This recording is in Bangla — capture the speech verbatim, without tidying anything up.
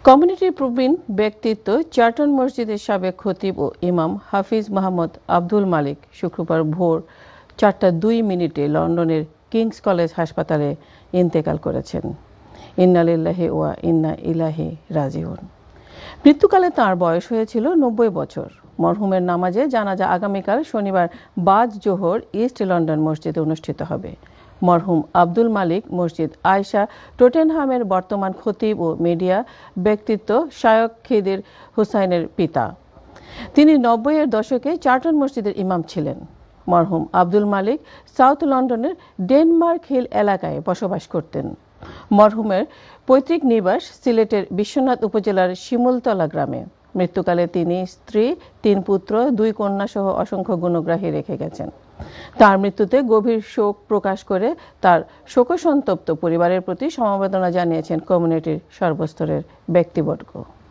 কমিউনিটির প্রবীণ ব্যক্তিত্ব চার্টন মসজিদের সাবেক খতিব ও ইমাম হাফিজ মোহাম্মদ আব্দুল মালিক শুক্রবার ভোর চারটা দুই মিনিটে লন্ডনের কিংস কলেজ হাসপাতালে ইন্তেকাল করেছেন। ইন্না লিল্লাহি ওয়া ইন্না ইলাইহি রাজিউন। মৃত্যুকালে তাঁর বয়স হয়েছিল নব্বই বছর। মরহুমের নামাজে জানাজা আগামীকাল শনিবার বাদ জোহর ইস্ট লন্ডন মসজিদে অনুষ্ঠিত হবে। মরহুম আব্দুল মালিক মসজিদ আয়েশা টটেনহামের বর্তমান খতিব ও মিডিয়া ব্যক্তিত্ব শায়খ খিদির হুসাইনের পিতা। তিনি নব্বই এর দশকে চার্টন মসজিদের ইমাম ছিলেন। মরহুম আব্দুল মালিক সাউথ লন্ডনের ডেনমার্ক হিল এলাকায় বসবাস করতেন। মরহুমের পৈতৃক নিবাস সিলেটের বিশ্বনাথ উপজেলার শিমুলতলা গ্রামে। মৃত্যুকালে তিনি স্ত্রী, তিন পুত্র, দুই কন্যা সহ অসংখ্য গুণগ্রাহী রেখে গেছেন। তার মৃত্যুতে গভীর শোক প্রকাশ করে তার শোকসন্তপ্ত পরিবারের প্রতি সমবেদনা জানিয়েছেন কমিউনিটির সর্বস্তরের ব্যক্তিবর্গ।